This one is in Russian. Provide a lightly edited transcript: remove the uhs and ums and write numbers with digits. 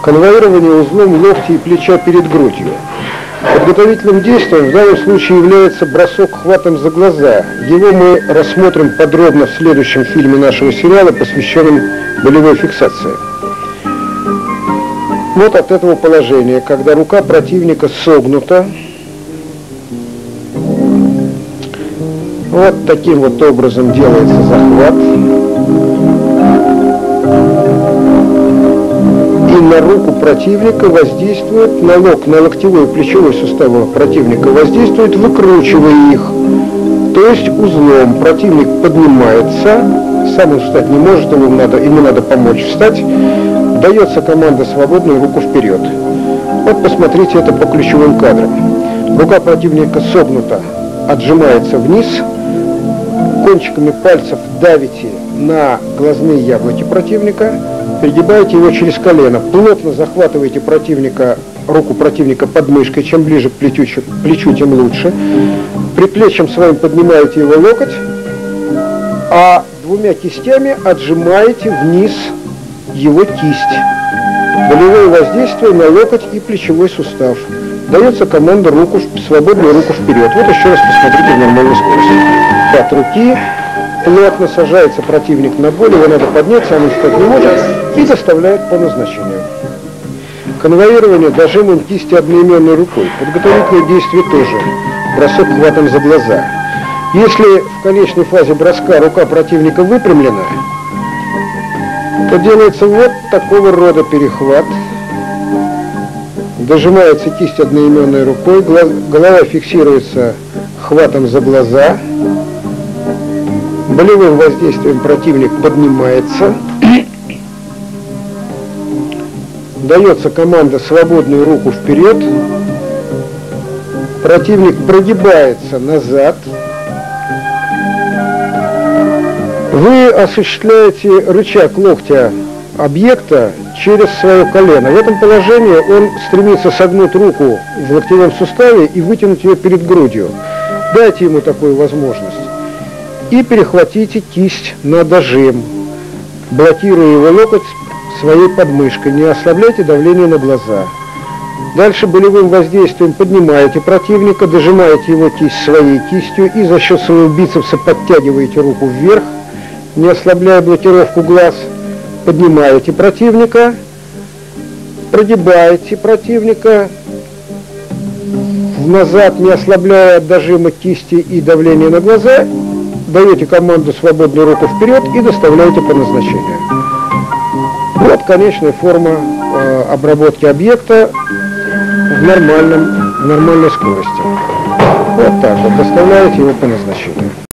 Конвоирование узлом локтя и плеча перед грудью. Подготовительным действием в данном случае является бросок хватом за глаза. Его мы рассмотрим подробно в следующем фильме нашего сериала, посвященном болевой фиксации. Вот от этого положения, когда рука противника согнута, вот таким вот образом делается захват. И на руку противника воздействует, на локтевой и плечевой суставы противника воздействует, выкручивая их, то есть узлом. Противник поднимается, сам он встать не может, ему надо помочь встать. Дается команда «свободную руку вперед». Вот посмотрите это по ключевым кадрам. Рука противника согнута, отжимается вниз, кончиками пальцев давите на глазные яблоки противника, пригибаете его через колено, плотно захватываете руку противника под мышкой, чем ближе к плечу, тем лучше. Предплечьем своим поднимаете его локоть, а двумя кистями отжимаете вниз его кисть. Болевое воздействие на локоть и плечевой сустав. Дается команда свободную руку вперед. Вот еще раз посмотрите в нормальной скорости. От руки плотно сажается противник на боль, его надо поднять, сам он встать не может, и доставляет по назначению. Конвоирование дожимом кисти одноименной рукой. Подготовительное действие тоже. Бросок хватом за глаза. Если в конечной фазе броска рука противника выпрямлена, то делается вот такого рода перехват. Дожимается кисть одноименной рукой, голова фиксируется хватом за глаза, болевым воздействием противник поднимается, дается команда «свободную руку вперед», противник прогибается назад, вы осуществляете рычаг локтя объекта через свое колено. В этом положении он стремится согнуть руку в локтевом суставе и вытянуть ее перед грудью. Дайте ему такую возможность. И перехватите кисть на дожим, блокируя его локоть своей подмышкой. Не ослабляйте давление на глаза. Дальше болевым воздействием поднимаете противника, дожимаете его кисть своей кистью и за счет своего бицепса подтягиваете руку вверх, не ослабляя блокировку глаз. Поднимаете противника, прогибаете противника назад, не ослабляя от дожима кисти и давления на глаза, даете команду «свободную руку вперед» и доставляете по назначению. Вот конечная форма обработки объекта в нормальной скорости. Вот так вот доставляете его по назначению.